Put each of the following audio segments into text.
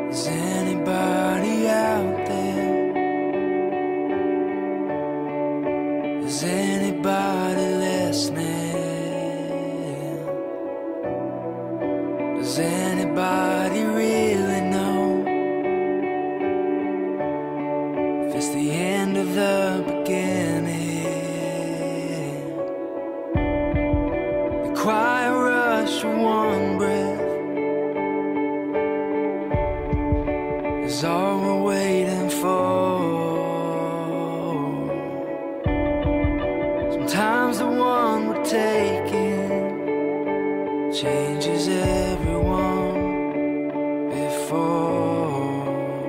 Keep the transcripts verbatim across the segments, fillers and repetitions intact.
Is anybody out there? Is anybody listening? Does anybody really know if it's the end of the beginning? The quiet rush of one breath is all we're waiting for. Sometimes the one we're taking changes everyone before.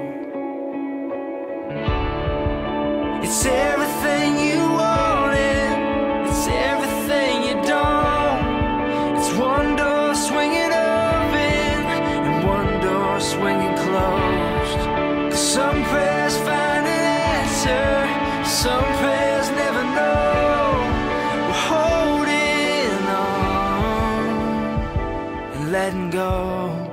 It's everything you wanted, it's everything you don't. It's one door swinging open and one door swinging closed. 'Cause some prayers find an answer, some prayers never know. We're holding on and letting go.